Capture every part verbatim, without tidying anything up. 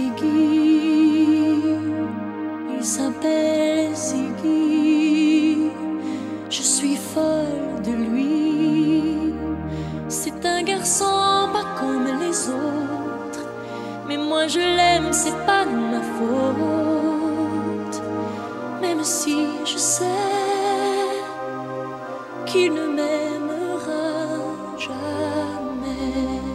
Ziggy, il s'appelle Ziggy. Je suis folle de lui. C'est un garçon pas comme les autres, mais moi je l'aime, c'est pas de ma faute. Même si je sais qu'il ne m'aimera jamais.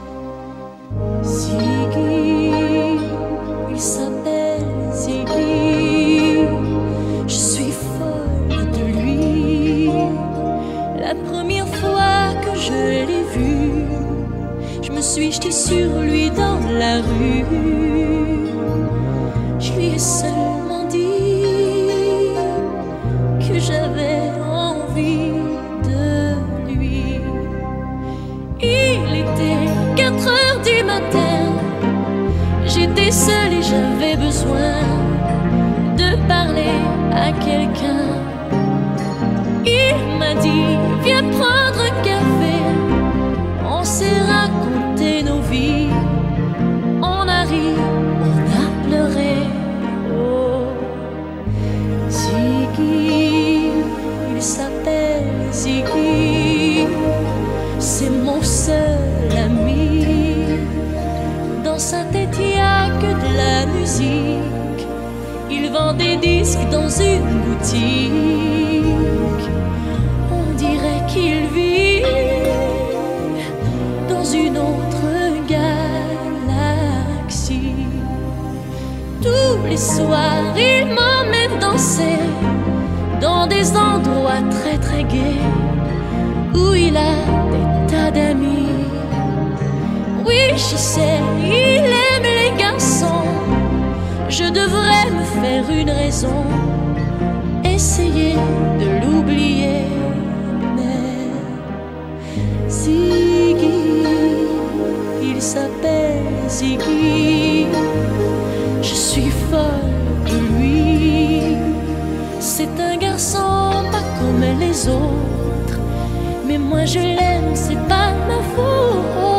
Ziggy, il s'appelle Ziggy. Je suis folle de lui. La première fois que je l'ai vu, je me suis jetée sur lui dans la rue. Je lui ai seulement dit que j'avais envie de lui. Il était quatre heures du matin, j'étais seule et j'avais besoin de parler à quelqu'un. Il m'a dit, viens prendre un café. On s'est raconté nos vies, on a ri, on a pleuré. Oh, Ziggy, il s'appelle Ziggy. C'est mon seul ami. Dans sa tête il n'y a que de la musique. Il vend des disques dans une boutique. On dirait qu'il vit dans une autre galaxie. Tous les soirs il m'emmène danser dans des endroits très très gais, où il a des tas d'amis. Oui, je sais, il aime les garçons. Je devrais me faire une raison, essayer de l'oublier. Mais Ziggy, il s'appelle Ziggy. Je suis folle de lui. C'est un garçon pas comme les autres, mais moi je l'aime, c'est pas ma faute.